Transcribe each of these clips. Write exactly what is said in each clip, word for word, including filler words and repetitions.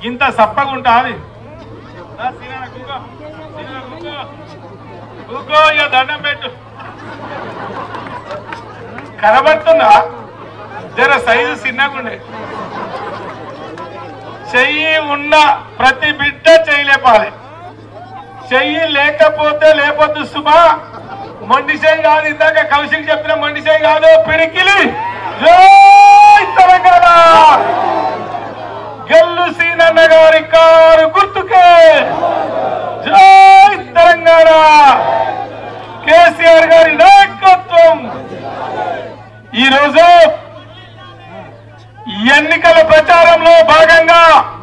ఇంత సప్పగుంటా అది ఇక దండం పెట్టు కనబడుతుందా జర సైజు చిన్నగుండే చెయ్యి ఉన్న ప్రతి బిడ్డ చేయలేపాలి చెయ్యి లేకపోతే లేపొద్దు సుమా మొండి చెయ్యి కాదు ఇందాక కౌశిక్ చెప్పిన మొండి చెయ్యి కాదు పిడికిలి జై తెలంగాణ గెల్లు సీనన్న గారి కారు గుర్తుకే జై తెలంగాణ కేసీఆర్ గారి నాయకత్వం ఈరోజు ఎన్నికల ప్రచారంలో భాగంగా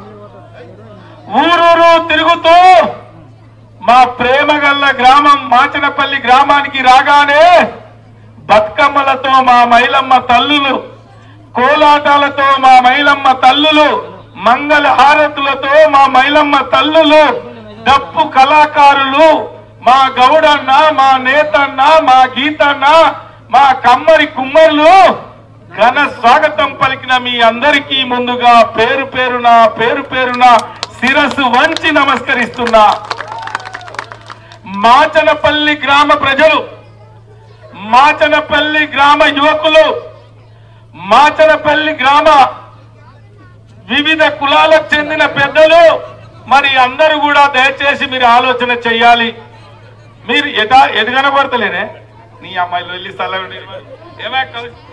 ఊరూరు తిరుగుతూ మా ప్రేమగల్ల గ్రామం మాచనపల్లి గ్రామానికి రాగానే బతుకమ్మలతో మా మైలమ్మ తల్లులు కోలాటాలతో మా మైలమ్మ తల్లులు మంగళ హారతులతో మా మైలమ్మ తల్లులు డప్పు కళాకారులు మా గౌడన్న మా నేతన్న మా గీతన్న మా కమ్మరి కుమ్మర్లు ఘన స్వాగతం పలికిన మీ అందరికీ ముందుగా పేరు పేరున పేరు పేరున శిరస్సు వంచి నమస్కరిస్తున్నా. మాచనపల్లి గ్రామ ప్రజలు, మాచనపల్లి గ్రామ యువకులు, మాచనపల్లి గ్రామ వివిధ కులాలకు చెందిన పెద్దలు మరి అందరూ కూడా దయచేసి మీరు ఆలోచన చెయ్యాలి. మీరు ఎటా ఎటు కనబడతలేనే నీ అమ్మాయిలు వెళ్ళి స్థలం ఏమై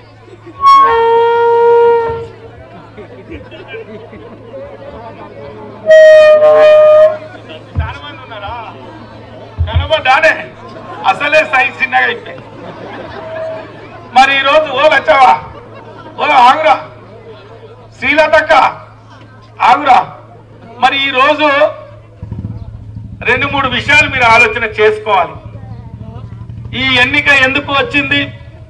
చాలా మంది ఉన్నారా కనబడ్డానే అసలే సైజ్ చిన్నగా అయిపోయింది. మరి ఈరోజు ఓ వచ్చావా ఓ ఆగురా శ్రీలతక్క ఆగురా. మరి ఈరోజు రెండు మూడు విషయాలు మీరు ఆలోచన చేసుకోవాలి. ఈ ఎన్నిక ఎందుకు వచ్చింది,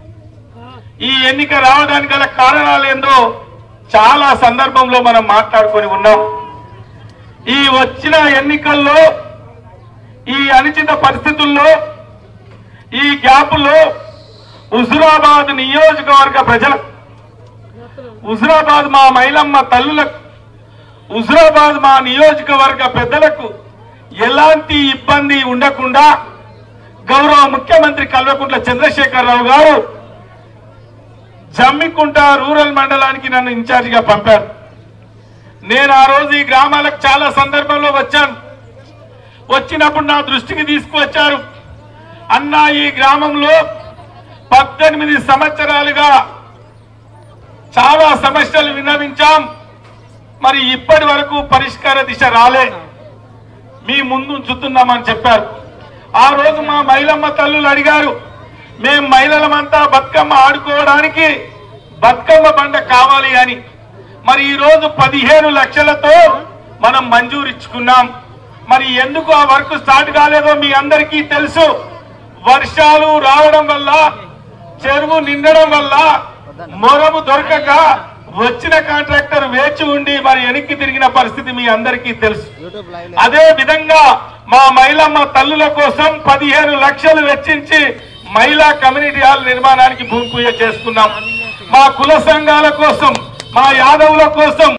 ఈ ఎన్నిక రావడానికి గల కారణాలు ఏందో చాలా సందర్భంలో మనం మాట్లాడుకొని ఉన్నాం. ఈ వచ్చిన ఎన్నికల్లో ఈ అనిశ్చిత పరిస్థితుల్లో ఈ గ్యాపుల్లో హుజురాబాద్ నియోజకవర్గ ప్రజలకు, హుజురాబాద్ మా మైలమ్మ తల్లులకు, హుజురాబాద్ మా నియోజకవర్గ పెద్దలకు ఎలాంటి ఇబ్బంది ఉండకుండా గౌరవ ముఖ్యమంత్రి కల్వకుంట్ల చంద్రశేఖరరావు గారు జమ్మికుంట రూరల్ మండలానికి నన్ను ఇన్ఛార్జిగా పంపారు. నేను ఆ రోజు ఈ గ్రామాలకు చాలా సందర్భంలో వచ్చాను. వచ్చినప్పుడు నా దృష్టికి తీసుకువచ్చారు. అన్నా ఈ గ్రామంలో పద్దెనిమిది సంవత్సరాలుగా చాలా సమస్యలు విన్నవించాం, మరి ఇప్పటి వరకు పరిష్కార దిశ రాలే, మీ ముందు ఉంచుతున్నామని చెప్పారు. ఆ రోజు మా మైలమ్మ తల్లులు అడిగారు, మేము మహిళలమంతా బతుకమ్మ ఆడుకోవడానికి బతుకమ్మ బండ కావాలి అని. మరి ఈ రోజు పదిహేను లక్షలతో మనం మంజూరు ఇచ్చుకున్నాం. మరి ఎందుకు ఆ వర్క్ స్టార్ట్ కాలేదో మీ అందరికీ తెలుసు. వర్షాలు రావడం వల్ల, చెరువు నిండడం వల్ల, మొరము దొరకక వచ్చిన కాంట్రాక్టర్ వేచి ఉండి మరి వెనక్కి తిరిగిన పరిస్థితి మీ అందరికీ తెలుసు. అదే విధంగా మా మహిళమ్మ తల్లుల కోసం పదిహేను లక్షలు వెచ్చించి మహిళా కమ్యూనిటీ హాల్ నిర్మాణానికి భూమి పూజ చేసుకున్నాం. మా కుల సంఘాల కోసం, మా యాదవుల కోసం